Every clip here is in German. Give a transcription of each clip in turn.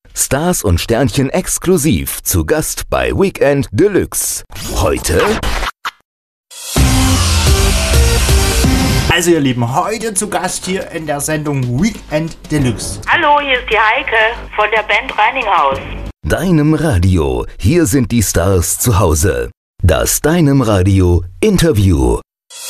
Stars und Sternchen exklusiv zu Gast bei Weekend Deluxe. Heute... Also ihr Lieben, heute zu Gast hier in der Sendung Weekend Deluxe. Hallo, hier ist die Heike von der Band Reininghaus. Deinem Radio, hier sind die Stars zu Hause. Das Deinem Radio Interview.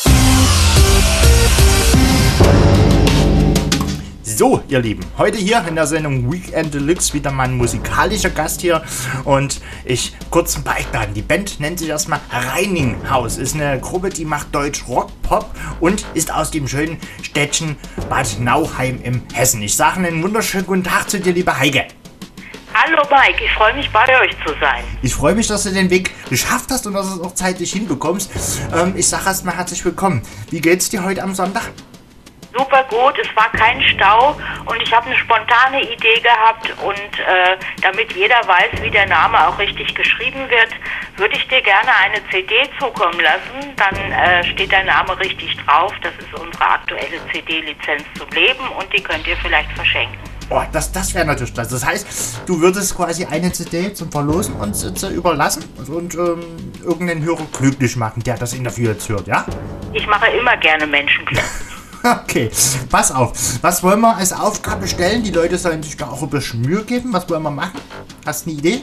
So, ihr Lieben, heute hier in der Sendung Weekend Deluxe wieder mein musikalischer Gast hier und ich kurz ein paar Eckdaten. Die Band nennt sich erstmal Reininghaus, ist eine Gruppe, die macht Deutsch Rock, Pop und ist aus dem schönen Städtchen Bad Nauheim im Hessen. Ich sage einen wunderschönen guten Tag zu dir, liebe Heike. Hallo Mike, ich freue mich bei euch zu sein. Ich freue mich, dass du den Weg geschafft hast und dass du es auch zeitlich hinbekommst. Ich sage erstmal herzlich willkommen. Wie geht's dir heute am Sonntag? Super gut, es war kein Stau und ich habe eine spontane Idee gehabt und damit jeder weiß, wie der Name auch richtig geschrieben wird, würde ich dir gerne eine CD zukommen lassen. Dann steht der Name richtig drauf. Das ist unsere aktuelle CD-Lizenz zum Leben und die könnt ihr vielleicht verschenken. Oh, das wäre natürlich das. Das heißt, du würdest quasi eine CD zum Verlosen uns überlassen und irgendeinen Hörer glücklich machen, der das Interview jetzt hört, ja? Ich mache immer gerne Menschen glücklich. Okay, pass auf. Was wollen wir als Aufgabe stellen? Die Leute sollen sich da auch ein bisschen Mühe geben. Was wollen wir machen? Hast du eine Idee?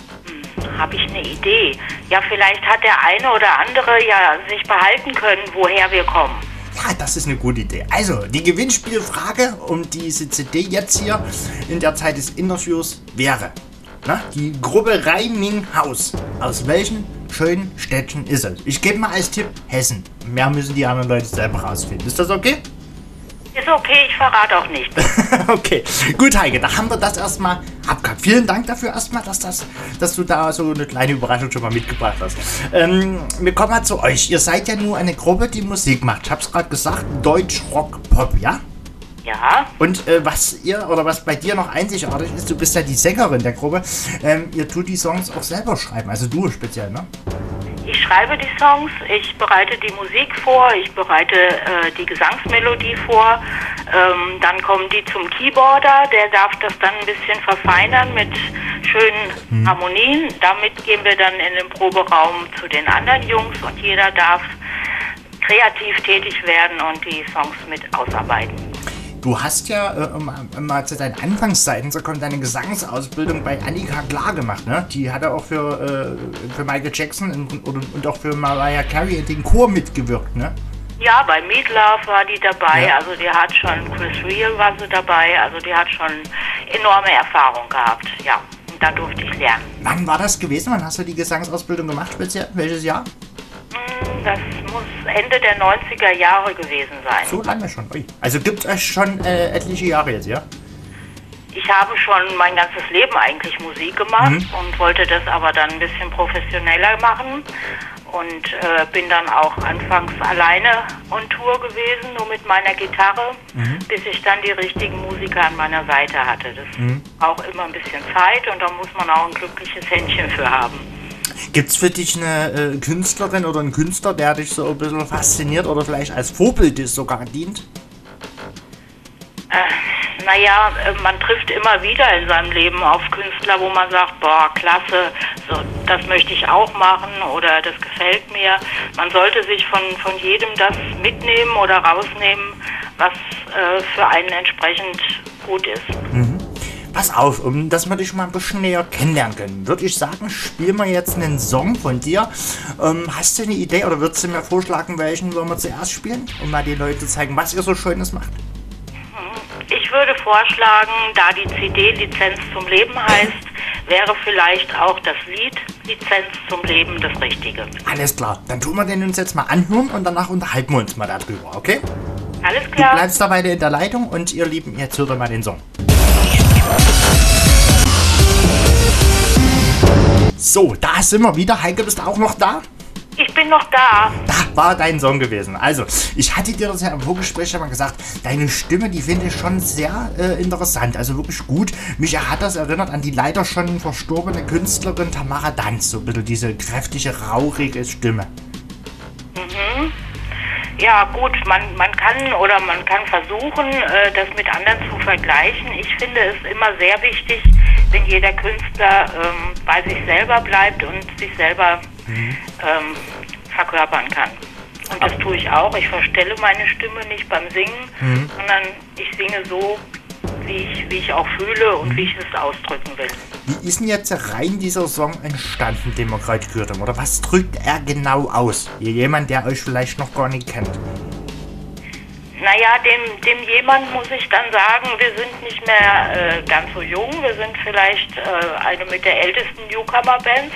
Habe ich eine Idee? Ja, vielleicht hat der eine oder andere ja sich behalten können, woher wir kommen. Ja, das ist eine gute Idee. Also, die Gewinnspielfrage um diese CD jetzt hier in der Zeit des Interviews wäre, die Gruppe Reininghaus. Aus welchen schönen Städtchen ist es? Ich gebe mal als Tipp Hessen. Mehr müssen die anderen Leute selber rausfinden. Ist das okay? Ist okay, ich verrate auch nicht. Okay, gut Heike, da haben wir das erstmal abgehakt. Vielen Dank dafür erstmal, dass du da so eine kleine Überraschung schon mal mitgebracht hast. Wir kommen mal zu euch. Ihr seid ja nur eine Gruppe, die Musik macht. Ich hab's gerade gesagt, Deutsch, Rock, Pop, ja? Ja. Und was bei dir noch einzigartig ist, du bist ja die Sängerin der Gruppe, ihr tut die Songs auch selber schreiben, also du speziell, ne? Ich schreibe die Songs, ich bereite die Musik vor, ich bereite die Gesangsmelodie vor, dann kommen die zum Keyboarder, der darf das dann ein bisschen verfeinern mit schönen Harmonien. Damit gehen wir dann in den Proberaum zu den anderen Jungs und jeder darf kreativ tätig werden und die Songs mit ausarbeiten. Du hast ja mal zu deinen Anfangszeiten deine Gesangsausbildung bei Annika Klar gemacht, ne? Die hat ja auch für Michael Jackson und auch für Mariah Carey in den Chor mitgewirkt, ne? Ja, bei Meat Love war die dabei, ja. Also die hat schon, Chris Rea war sie dabei, also die hat schon enorme Erfahrung gehabt, ja. Und da durfte ich lernen. Wann war das gewesen? Wann hast du die Gesangsausbildung gemacht speziell? Welches Jahr? Das muss Ende der 90er Jahre gewesen sein. So lange schon. Ui. Also gibt es euch schon etliche Jahre jetzt, ja? Ich habe schon mein ganzes Leben eigentlich Musik gemacht und wollte das aber dann ein bisschen professioneller machen und bin dann auch anfangs alleine on Tour gewesen, nur mit meiner Gitarre, bis ich dann die richtigen Musiker an meiner Seite hatte. Das braucht immer ein bisschen Zeit und da muss man auch ein glückliches Händchen für haben. Gibt's für dich eine Künstlerin oder einen Künstler, der dich so ein bisschen fasziniert oder vielleicht als Vorbild sogar dient? Naja, man trifft immer wieder in seinem Leben auf Künstler, wo man sagt, boah, klasse, so, das möchte ich auch machen oder das gefällt mir. Man sollte sich von jedem das mitnehmen oder rausnehmen, was für einen entsprechend gut ist. Pass auf, dass wir dich mal ein bisschen näher kennenlernen können, würde ich sagen, spielen wir jetzt einen Song von dir. Hast du eine Idee oder würdest du mir vorschlagen, welchen wollen wir zuerst spielen, um mal den Leuten zu zeigen, was ihr so Schönes macht? Ich würde vorschlagen, da die CD Lizenz zum Leben heißt, wäre vielleicht auch das Lied Lizenz zum Leben das Richtige. Alles klar, dann tun wir den uns jetzt mal anhören und danach unterhalten wir uns mal darüber, okay? Alles klar. Du bleibst da weiter in der Leitung und ihr Lieben, jetzt hört ihr mal den Song. So, da sind wir wieder. Heike, bist du auch noch da? Ich bin noch da. Da war dein Song gewesen. Also, ich hatte dir das ja im Vorgespräch schon mal gesagt, deine Stimme, die finde ich schon sehr interessant, also wirklich gut. Mich hat das erinnert an die leider schon verstorbene Künstlerin Tamara Danz, so ein bisschen diese kräftige, rauchige Stimme. Ja gut, man kann versuchen, das mit anderen zu vergleichen. Ich finde es immer sehr wichtig, wenn jeder Künstler bei sich selber bleibt und sich selber verkörpern kann. Und das tue ich auch. Ich verstelle meine Stimme nicht beim Singen, sondern ich singe so, wie ich auch fühle und wie ich es ausdrücken will. Wie ist denn jetzt rein dieser Song entstanden, den wir gerade gehört haben? Oder was drückt er genau aus? Jemand, der euch vielleicht noch gar nicht kennt. Naja, dem jemand muss ich dann sagen, wir sind nicht mehr ganz so jung. Wir sind vielleicht eine mit der ältesten Newcomer-Bands.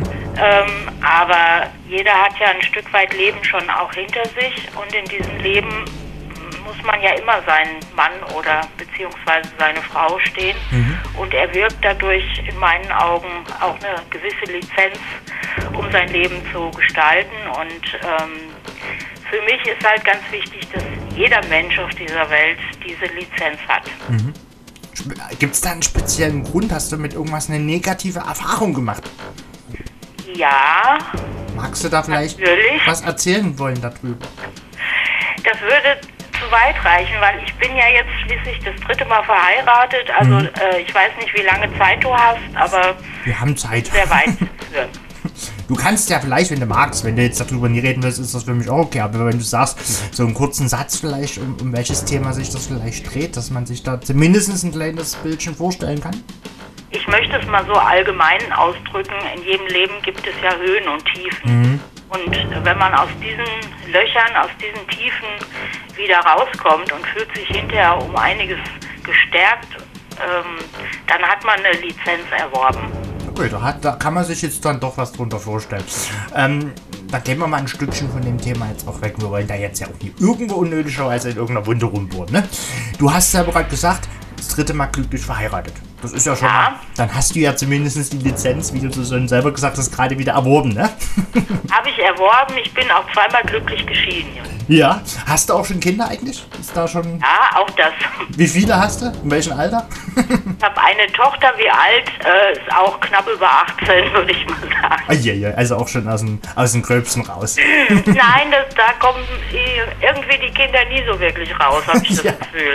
Aber jeder hat ja ein Stück weit Leben schon auch hinter sich. Und in diesem Leben muss man ja immer seinen Mann oder beziehungsweise seine Frau stehen. Und er wirkt dadurch in meinen Augen auch eine gewisse Lizenz, um sein Leben zu gestalten. Und für mich ist halt ganz wichtig, dass jeder Mensch auf dieser Welt diese Lizenz hat. Gibt es da einen speziellen Grund? Hast du mit irgendwas eine negative Erfahrung gemacht? Ja. Magst du da vielleicht was erzählen wollen darüber? Das würde zu weit reichen, weil ich bin ja jetzt schließlich das 3. Mal verheiratet. Also ich weiß nicht, wie lange Zeit du hast, aber wir haben Zeit. Sehr weit für. Du kannst ja vielleicht, wenn du magst, wenn du jetzt darüber nie reden willst, ist das für mich auch okay. Aber wenn du sagst, so einen kurzen Satz vielleicht, um welches Thema sich das vielleicht dreht, dass man sich da zumindest ein kleines Bildchen vorstellen kann? Ich möchte es mal so allgemein ausdrücken. In jedem Leben gibt es ja Höhen und Tiefen. Und wenn man aus diesen Löchern, aus diesen Tiefen wieder rauskommt und fühlt sich hinterher um einiges gestärkt, dann hat man eine Lizenz erworben. Okay, da kann man sich jetzt dann doch was drunter vorstellen. Da gehen wir mal ein Stückchen von dem Thema jetzt auch weg. Wir wollen da jetzt ja auch nicht irgendwo unnötigerweise in irgendeiner Wunde rumbohren, ne? Du hast ja gerade gesagt, das 3. Mal glücklich verheiratet. Das ist ja schon mal, dann hast du ja zumindest die Lizenz, wie du so selber gesagt hast, gerade wieder erworben, ne? Habe ich erworben. Ich bin auch 2-mal glücklich geschieden. Ja. Hast du auch schon Kinder eigentlich? Ist da schon... Ja, auch das. Wie viele hast du? In welchem Alter? Ich habe eine Tochter, wie alt? Ist auch knapp über 18, würde ich mal sagen. Ja, also auch schon aus dem Gröbsten raus. Nein, da kommen irgendwie die Kinder nie so wirklich raus, habe ich das Gefühl.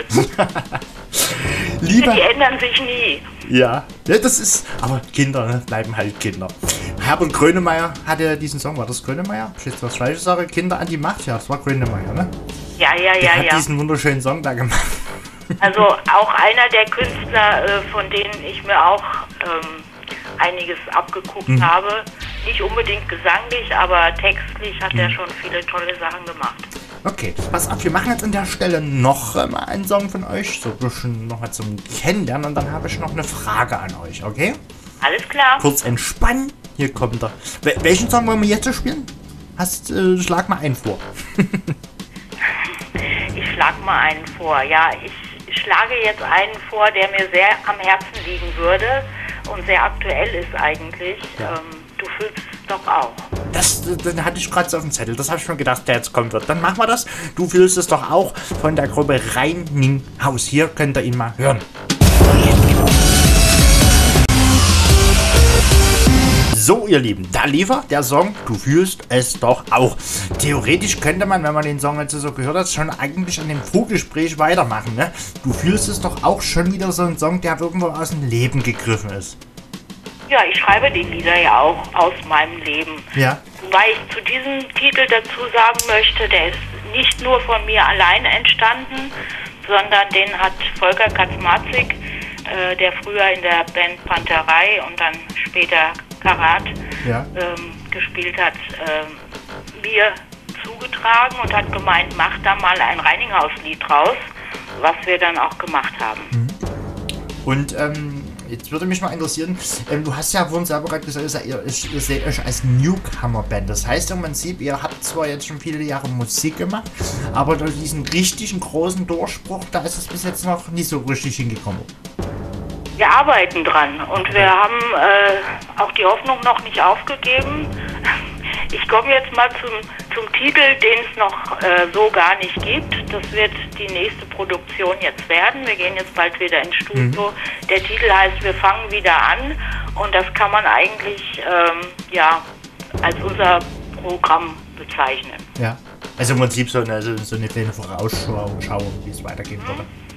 Die ändern sich nie. Ja, das ist... Aber Kinder, ne, bleiben halt Kinder. Herbert Grönemeyer hatte diesen Song, war das Grönemeyer? Ich jetzt was Falsches sage, Kinder an die Macht, ja, das war Grönemeyer, ne? Ja. Der hat diesen wunderschönen Song da gemacht. Also auch einer der Künstler, von denen ich mir auch einiges abgeguckt habe. Nicht unbedingt gesanglich, aber textlich hat er schon viele tolle Sachen gemacht. Okay, pass auf, wir machen jetzt an der Stelle noch mal einen Song von euch, so ein bisschen noch mal zum Kennenlernen, und dann habe ich noch eine Frage an euch, okay? Alles klar. Kurz entspannen, hier kommt er. Welchen Song wollen wir jetzt spielen? Schlag mal einen vor. Ich schlag mal einen vor, ja. Ich schlage jetzt einen vor, der mir sehr am Herzen liegen würde und sehr aktuell ist eigentlich. Ja. Du fühlst es doch auch. Das hatte ich gerade so auf dem Zettel. Das habe ich mir gedacht, der jetzt kommen wird. Dann machen wir das. Du fühlst es doch auch, von der Gruppe Reininghaus. Hier könnt ihr ihn mal hören. So, ihr Lieben, da liefert der Song Du fühlst es doch auch. Theoretisch könnte man, wenn man den Song jetzt so gehört hat, schon eigentlich an dem Vorgespräch weitermachen, ne? Du fühlst es doch auch schon wieder so ein Song, der irgendwo aus dem Leben gegriffen ist. Ja, ich schreibe die Lieder ja auch aus meinem Leben. Ja. Wobei ich zu diesem Titel dazu sagen möchte, der ist nicht nur von mir alleine entstanden, sondern den hat Volker Kaczmarczyk, der früher in der Band Panterei und dann später Karat gespielt hat, mir zugetragen und hat gemeint, mach da mal ein Reininghaus-Lied draus, was wir dann auch gemacht haben. Und jetzt würde mich mal interessieren, du hast ja vorhin selber gerade gesagt, ihr seht euch als Newcomer-Band. Das heißt im Prinzip, ihr habt zwar jetzt schon viele Jahre Musik gemacht, aber durch diesen richtigen großen Durchbruch, da ist es bis jetzt noch nicht so richtig hingekommen. Wir arbeiten dran und wir haben auch die Hoffnung noch nicht aufgegeben. Ich komme jetzt mal zum Titel, den es noch so gar nicht gibt. Das wird die nächste Produktion jetzt werden. Wir gehen jetzt bald wieder ins Studio. Der Titel heißt Wir fangen wieder an und das kann man eigentlich als unser Programm bezeichnen. Ja, also im Prinzip so eine kleine Vorausschau, wie es weitergehen würde.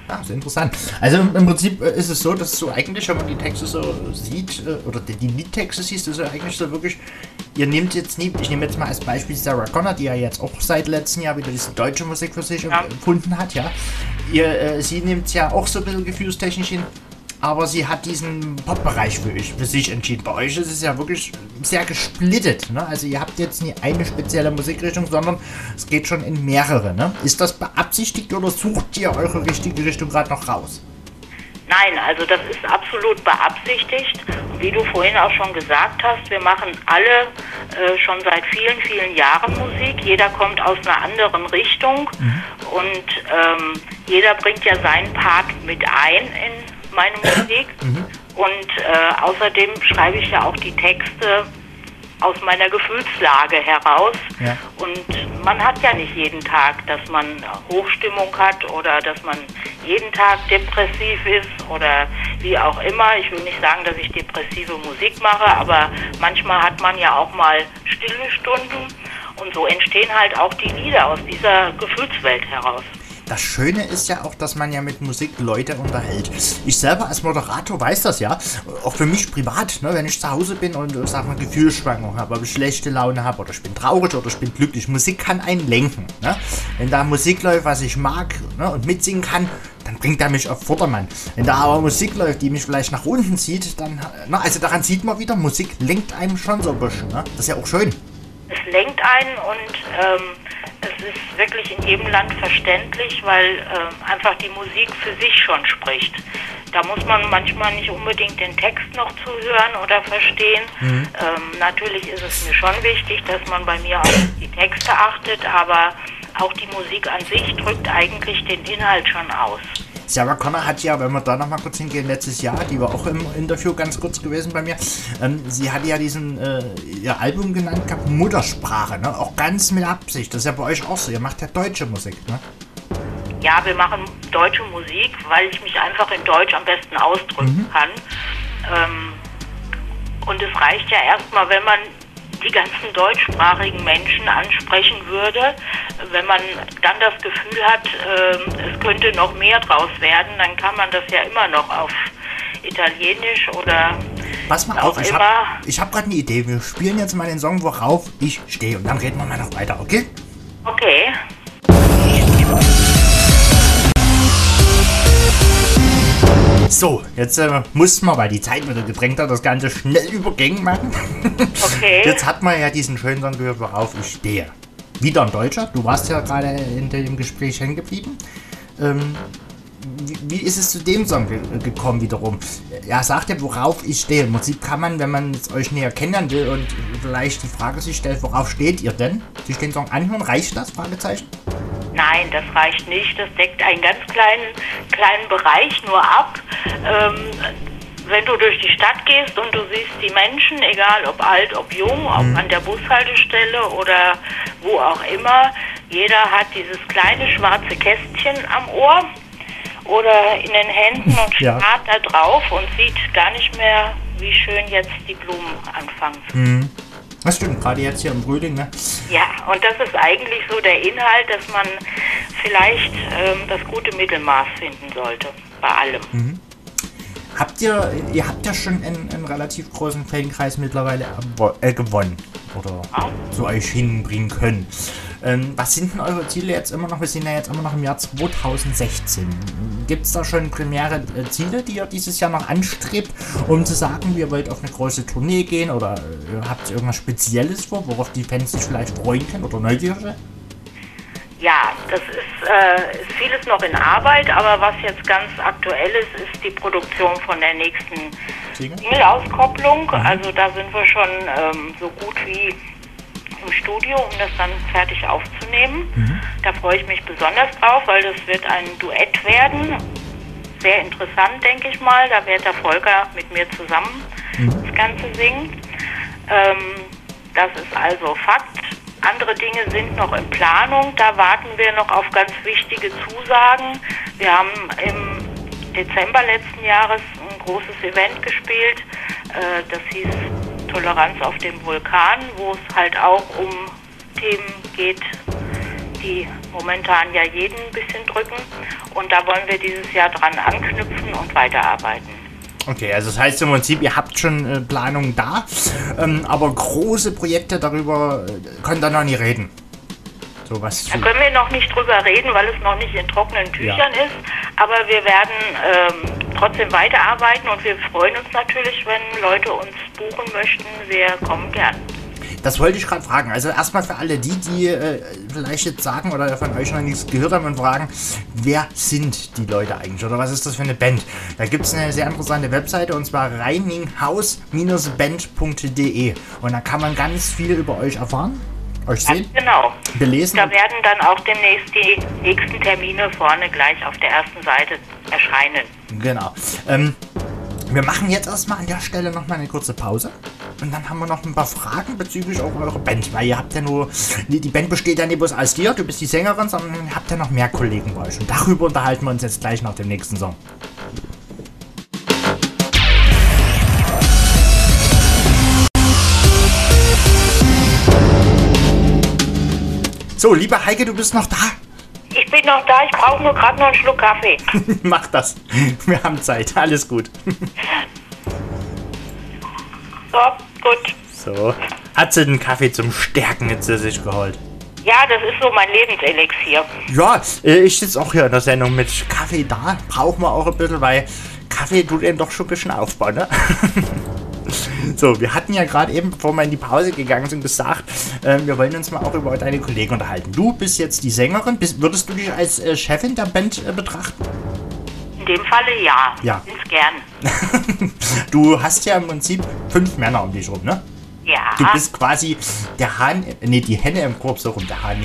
Ah, sehr interessant. Also im Prinzip ist es so, dass du eigentlich, wenn man die Texte so sieht, oder die Liedtexte siehst, ist ja eigentlich so wirklich, ihr nehmt jetzt nie, ich nehme jetzt mal als Beispiel Sarah Connor, die ja jetzt auch seit letztem Jahr wieder diese deutsche Musik für sich empfunden hat, ja. Sie nimmt ja auch so ein bisschen gefühlstechnisch hin, aber sie hat diesen Pop-Bereich für sich entschieden. Bei euch ist es ja wirklich sehr gesplittet, ne? Also ihr habt jetzt nie eine spezielle Musikrichtung, sondern es geht schon in mehrere, ne? Ist das beabsichtigt oder sucht ihr eure richtige Richtung gerade noch raus? Nein, also das ist absolut beabsichtigt. Und wie du vorhin auch schon gesagt hast, wir machen alle schon seit vielen, vielen Jahren Musik. Jeder kommt aus einer anderen Richtung und jeder bringt ja seinen Part mit ein in meine Musik. Und außerdem schreibe ich ja auch die Texte aus meiner Gefühlslage heraus. Ja. Und man hat ja nicht jeden Tag, dass man Hochstimmung hat oder dass man jeden Tag depressiv ist oder wie auch immer. Ich will nicht sagen, dass ich depressive Musik mache, aber manchmal hat man ja auch mal stille Stunden und so entstehen halt auch die Lieder aus dieser Gefühlswelt heraus. Das Schöne ist ja auch, dass man ja mit Musik Leute unterhält. Ich selber als Moderator weiß das ja, auch für mich privat, ne, wenn ich zu Hause bin und sag mal Gefühlsschwankungen habe, ob ich schlechte Laune habe oder ich bin traurig oder ich bin glücklich. Musik kann einen lenken. Ne? Wenn da Musik läuft, was ich mag, ne, und mitsingen kann, dann bringt er mich auf Vordermann. Wenn da aber Musik läuft, die mich vielleicht nach unten zieht, dann, na, also daran sieht man wieder, Musik lenkt einem schon so ein bisschen. Ne? Das ist ja auch schön. Es lenkt einen und es ist wirklich in jedem Land verständlich, weil einfach die Musik für sich schon spricht. Da muss man manchmal nicht unbedingt den Text noch zuhören oder verstehen. Natürlich ist es mir schon wichtig, dass man bei mir auf die Texte achtet, aber auch die Musik an sich drückt eigentlich den Inhalt schon aus. Sarah Connor hat ja, wenn wir da nochmal kurz hingehen, letztes Jahr, die war auch im Interview ganz kurz gewesen bei mir, sie hat ja ihr Album genannt gehabt, Muttersprache, ne? Auch ganz mit Absicht. Das ist ja bei euch auch so, ihr macht ja deutsche Musik, ne? Ja, wir machen deutsche Musik, weil ich mich einfach in Deutsch am besten ausdrücken kann. Und es reicht ja erstmal, wenn man die ganzen deutschsprachigen Menschen ansprechen würde. Wenn man dann das Gefühl hat, es könnte noch mehr draus werden, dann kann man das ja immer noch auf Italienisch oder pass mal auf, ich hab gerade eine Idee. Wir spielen jetzt mal den Song, worauf ich stehe, und dann reden wir mal noch weiter, okay? Okay. So, jetzt mussten wir, weil die Zeit wieder gedrängt hat, das Ganze schnell übergängen machen. Okay. Jetzt hat man ja diesen schönen Song gehört, worauf ich stehe. Wieder ein Deutscher, du warst ja gerade in dem Gespräch hängen geblieben. Wie ist es zu dem Song gekommen wiederum? Er sagt ja, worauf ich stehe. Im Prinzip kann man, wenn man es euch näher kennenlernen will und vielleicht die Frage sich stellt, worauf steht ihr denn? Sich den Song anhören, reicht das? Fragezeichen? Nein, das reicht nicht. Das deckt einen ganz kleinen Bereich nur ab. Wenn du durch die Stadt gehst und du siehst die Menschen, egal ob alt, ob jung, ob an der Bushaltestelle oder wo auch immer, jeder hat dieses kleine schwarze Kästchen am Ohr oder in den Händen und starrt da drauf und sieht gar nicht mehr, wie schön jetzt die Blumen anfangen. Das stimmt, gerade jetzt hier im Frühling, ne? Ja, und das ist eigentlich so der Inhalt, dass man vielleicht das gute Mittelmaß finden sollte, bei allem. Ihr habt ja schon einen relativ großen Fankreis mittlerweile gewonnen oder zu euch hinbringen können. Was sind denn eure Ziele jetzt immer noch? Wir sind ja jetzt immer noch im Jahr 2016. Gibt es da schon primäre Ziele, die ihr dieses Jahr noch anstrebt, um zu sagen, ihr wollt auf eine große Tournee gehen oder habt ihr irgendwas Spezielles vor, worauf die Fans sich vielleicht freuen können oder neugierig? Ja, das ist vieles noch in Arbeit, aber was jetzt ganz aktuell ist die Produktion von der nächsten Single-Auskopplung. Also da sind wir schon so gut wie im Studio, um das dann fertig aufzunehmen. Da freue ich mich besonders drauf, weil das wird ein Duett werden. Sehr interessant, denke ich mal. Da wird der Volker mit mir zusammen das Ganze singen. Das ist also Fakt. Andere Dinge sind noch in Planung. Da warten wir noch auf ganz wichtige Zusagen. Wir haben im Dezember letzten Jahres ein großes Event gespielt. Das hieß Toleranz auf dem Vulkan, wo es halt auch um Themen geht, die momentan ja jeden ein bisschen drücken. Und da wollen wir dieses Jahr dran anknüpfen und weiterarbeiten. Okay, also das heißt im Prinzip, ihr habt schon Planungen da, aber große Projekte darüber könnt ihr noch nicht reden. So was Da können wir noch nicht drüber reden, weil es noch nicht in trockenen Tüchern ist. Aber wir werden trotzdem weiterarbeiten und wir freuen uns natürlich, wenn Leute uns buchen möchten. Wir kommen gern. Das wollte ich gerade fragen. Also erstmal für alle die vielleicht jetzt sagen oder von euch noch nichts gehört haben und fragen, wer sind die Leute eigentlich oder was ist das für eine Band? Da gibt es eine sehr interessante Webseite und zwar reininghaus-band.de und da kann man ganz viel über euch erfahren, euch sehen, genau. belesen. Da werden dann auch demnächst die nächsten Termine vorne gleich auf der ersten Seite erscheinen. Genau. Wir machen jetzt erstmal an der Stelle nochmal eine kurze Pause. Und dann haben wir noch ein paar Fragen bezüglich auch eurer Band. Weil ihr habt ja nur, die Band besteht ja nicht bloß aus dir, du bist die Sängerin, sondern ihr habt ja noch mehr Kollegen bei euch. Und darüber unterhalten wir uns jetzt gleich nach dem nächsten Song. So, liebe Heike, du bist noch da? Ich bin noch da, ich brauche nur gerade noch einen Schluck Kaffee. Mach das. Wir haben Zeit. Alles gut. So, gut. So. Hat sie den Kaffee zum Stärken jetzt sich geholt? Ja, das ist so mein Lebenselixier. Ja, ich sitze auch hier in der Sendung mit Kaffee da. Brauchen wir auch ein bisschen, weil Kaffee tut eben doch schon ein bisschen aufbauen, ne? So, wir hatten ja gerade eben, bevor wir in die Pause gegangen sind, gesagt, wir wollen uns mal auch über deine Kollegen unterhalten. Du bist jetzt die Sängerin. Würdest du dich als Chefin der Band betrachten? In dem Falle ja. Ja. Bin's gern. Du hast ja im Prinzip 5 Männer um dich rum, ne? Ja. Du bist quasi der Hahn, die Henne im Korb, so rum, der Hahn.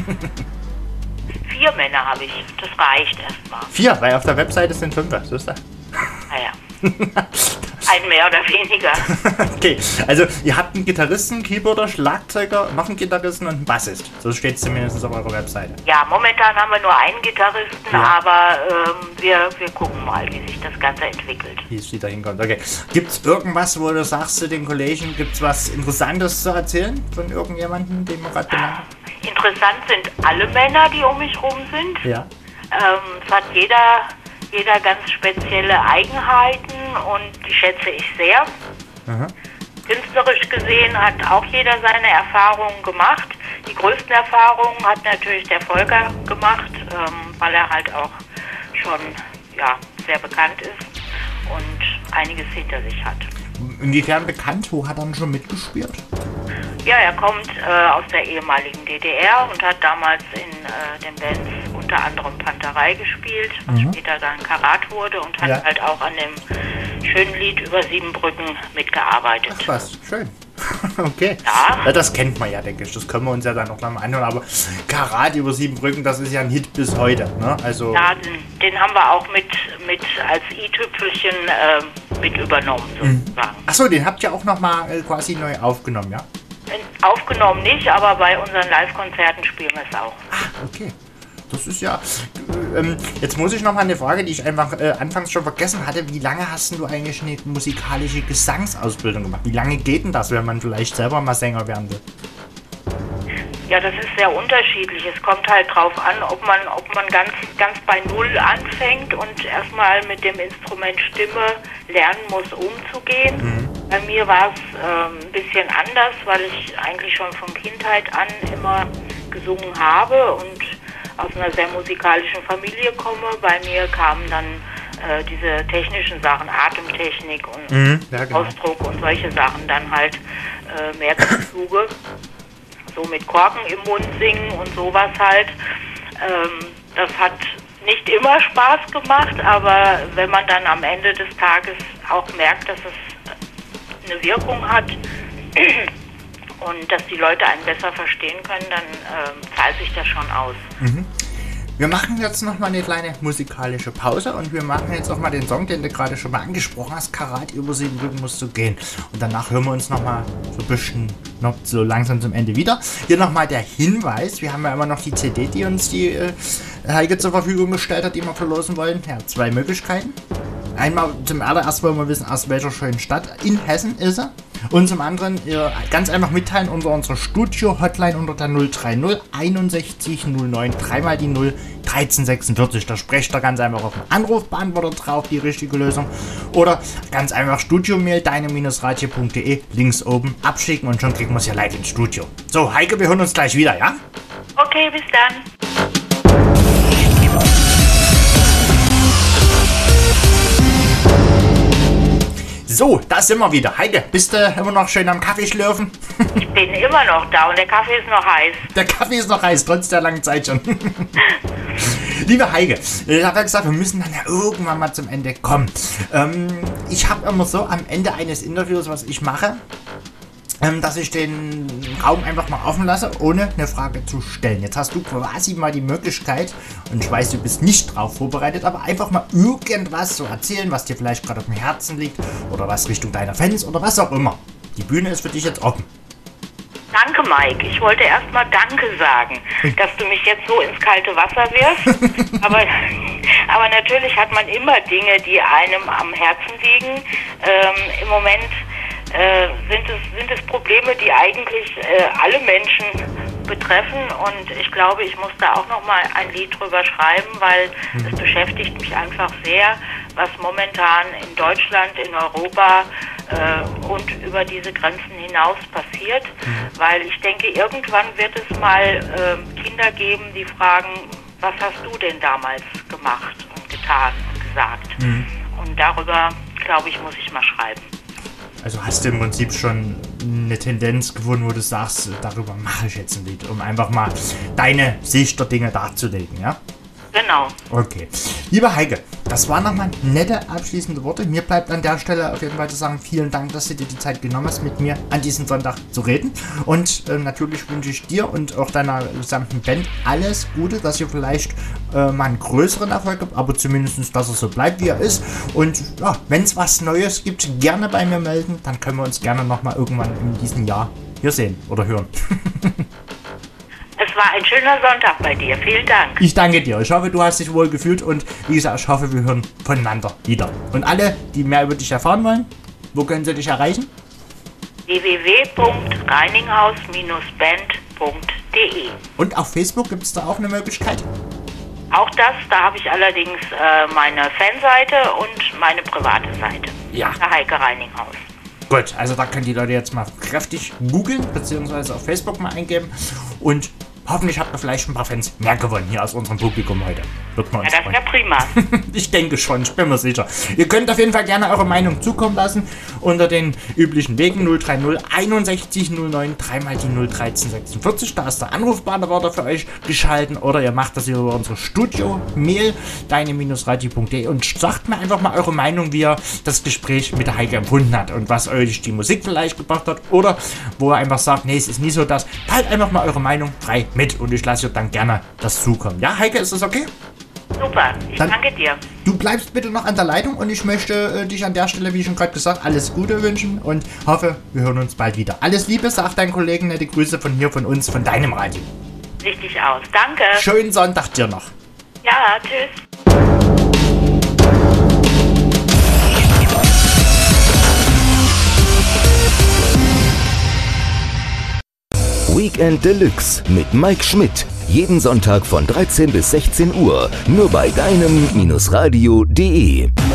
4 Männer habe ich. Das reicht erstmal. 4, weil auf der Webseite sind 5, so ist das. Naja. Ein mehr oder weniger. Okay, also ihr habt einen Gitarristen, Keyboarder, Schlagzeuger, noch einen Gitarristen und einen Bassist. So steht es zumindest auf eurer Webseite. Ja, momentan haben wir nur einen Gitarristen, aber wir gucken mal, wie sich das Ganze entwickelt. Wie es wieder hinkommt. Okay. Gibt es irgendwas, wo du sagst zu den Kollegen, gibt es was Interessantes zu erzählen von irgendjemandem, den wir gerade benannt haben? Interessant sind alle Männer, die um mich rum sind. Ja. Es hat jeder ganz spezielle Eigenheiten und die schätze ich sehr. Aha. Künstlerisch gesehen hat auch jeder seine Erfahrungen gemacht. Die größten Erfahrungen hat natürlich der Volker gemacht, weil er halt auch schon sehr bekannt ist und einiges hinter sich hat. Inwiefern bekannt? Wo hat er dann schon mitgespielt? Ja, er kommt aus der ehemaligen DDR und hat damals in den Bands unter anderem Panterei gespielt, was später dann Karat wurde und hat halt auch an dem schönen Lied über Siebenbrücken mitgearbeitet. Ach was, schön. Okay. Ja, das kennt man ja, denke ich. Das können wir uns ja dann noch mal anhören. Aber Karat über Siebenbrücken, das ist ja ein Hit bis heute. Ne? Also ja, den haben wir auch mit als i-Tüpfelchen mit übernommen, sozusagen. Achso, den habt ihr auch noch mal quasi neu aufgenommen, ja? Aufgenommen nicht, aber bei unseren Live-Konzerten spielen wir es auch. Ah, okay. Das ist ja... jetzt muss ich noch mal eine Frage, die ich einfach anfangs schon vergessen hatte. Wie lange hast du eigentlich eine musikalische Gesangsausbildung gemacht? Wie lange geht denn das, wenn man vielleicht selber mal Sänger werden will? Ja, das ist sehr unterschiedlich. Es kommt halt drauf an, ob man ganz bei Null anfängt und erstmal mit dem Instrument Stimme lernen muss, umzugehen. Bei mir war es ein bisschen anders, weil ich eigentlich schon von Kindheit an immer gesungen habe und aus einer sehr musikalischen Familie komme. Bei mir kamen dann diese technischen Sachen, Atemtechnik und Ausdruck und solche Sachen dann halt mehr zum Zuge. So mit Korken im Mund singen und sowas halt. Das hat nicht immer Spaß gemacht, aber wenn man dann am Ende des Tages auch merkt, dass es eine Wirkung hat und dass die Leute einen besser verstehen können, dann zahlt sich das schon aus. Wir machen jetzt noch mal eine kleine musikalische Pause und wir machen jetzt auch mal den Song, den du gerade schon mal angesprochen hast, Karat über Siebenbrücken musst du gehen. Und danach hören wir uns noch mal so ein bisschen noch so langsam zum Ende wieder. Hier noch mal der Hinweis, wir haben ja immer noch die CD, die uns die Heike zur Verfügung gestellt hat, die wir verlosen wollen. Ja, 2 Möglichkeiten. Einmal zum allerersten wollen wir wissen, aus welcher schönen Stadt in Hessen ist er. Und zum anderen ganz einfach mitteilen unter unserer Studio-Hotline unter der 030 61 09 3 die 0 1346. Da sprecht ihr ganz einfach auf den Anrufbeantworter drauf, die richtige Lösung. Oder ganz einfach Studio-Mail, deine-radio.de, links oben abschicken und schon kriegen wir es ja live ins Studio. So, Heike, wir hören uns gleich wieder, ja? Okay, bis dann. So, da sind wir wieder. Heike, bist du immer noch schön am Kaffee schlürfen? Ich bin immer noch da und der Kaffee ist noch heiß. Der Kaffee ist noch heiß, trotz der langen Zeit schon. Liebe Heike, ich habe ja gesagt, wir müssen dann ja irgendwann mal zum Ende kommen. Ich habe immer so am Ende eines Interviews, was ich mache, dass ich den Raum einfach mal offen lasse, ohne eine Frage zu stellen. Jetzt hast du quasi mal die Möglichkeit, und ich weiß, du bist nicht drauf vorbereitet, aber einfach mal irgendwas so erzählen, was dir vielleicht gerade auf dem Herzen liegt oder was Richtung deiner Fans oder was auch immer. Die Bühne ist für dich jetzt offen. Danke, Mike. Ich wollte erstmal Danke sagen, dass du mich jetzt so ins kalte Wasser wirfst. aber natürlich hat man immer Dinge, die einem am Herzen liegen. Im Moment sind es Probleme, die eigentlich alle Menschen betreffen, und ich glaube, ich muss da auch nochmal ein Lied drüber schreiben, weil es beschäftigt mich einfach sehr, was momentan in Deutschland, in Europa und über diese Grenzen hinaus passiert, weil ich denke, irgendwann wird es mal Kinder geben, die fragen, was hast du denn damals gemacht und getan und gesagt? Und darüber, glaube ich, muss ich mal schreiben. Also hast du im Prinzip schon eine Tendenz gefunden, wo du sagst, darüber mache ich jetzt ein Lied, um einfach mal deine Sicht der Dinge darzulegen, ja? Genau. Okay. Liebe Heike, das waren nochmal nette abschließende Worte. Mir bleibt an der Stelle auf jeden Fall zu sagen, vielen Dank, dass du dir die Zeit genommen hast, mit mir an diesem Sonntag zu reden. Und natürlich wünsche ich dir und auch deiner gesamten Band alles Gute, dass ihr vielleicht mal einen größeren Erfolg habt, aber zumindest, dass er so bleibt, wie er ist. Und ja, wenn es was Neues gibt, gerne bei mir melden. Dann können wir uns gerne nochmal irgendwann in diesem Jahr hier sehen oder hören. Es war ein schöner Sonntag bei dir. Vielen Dank. Ich danke dir. Ich hoffe, du hast dich wohl gefühlt und wie gesagt, ich hoffe, wir hören voneinander wieder. Und alle, die mehr über dich erfahren wollen, wo können sie dich erreichen? www.reininghaus-band.de. Und auf Facebook gibt es da auch eine Möglichkeit? Auch das, da habe ich allerdings meine Fanseite und meine private Seite. Ja. Der Heike Reininghaus. Gut, also da können die Leute jetzt mal kräftig googeln, beziehungsweise auf Facebook mal eingeben. Und hoffentlich habt ihr vielleicht ein paar Fans mehr gewonnen hier aus unserem Publikum heute. Wird man uns Ja, das wäre prima. Ich denke schon, ich bin mir sicher. Ihr könnt auf jeden Fall gerne eure Meinung zukommen lassen unter den üblichen Wegen 030 61 09 3 die 0 1346. Da ist der Anrufbeantworter für euch geschalten, oder ihr macht das über unsere Studio-Mail deine-radio.de und sagt mir einfach mal eure Meinung, wie ihr das Gespräch mit der Heike empfunden hat und was euch die Musik vielleicht gebracht hat, oder wo ihr einfach sagt, nee, es ist nie so das. Teilt einfach mal eure Meinung frei mit und ich lasse euch dann gerne das zukommen. Ja, Heike, ist das okay? Super, ich danke dir. Du bleibst bitte noch an der Leitung und ich möchte dich an der Stelle, wie schon gerade gesagt, alles Gute wünschen und hoffe, wir hören uns bald wieder. Alles Liebe, sagt dein Kollegen, nette Grüße von hier, von uns, von deinem Radio. Richtig aus, danke. Schönen Sonntag dir noch. Ja, tschüss. Weekend Deluxe mit Mike Schmidt. Jeden Sonntag von 13 bis 16 Uhr. Nur bei deinem-radio.de.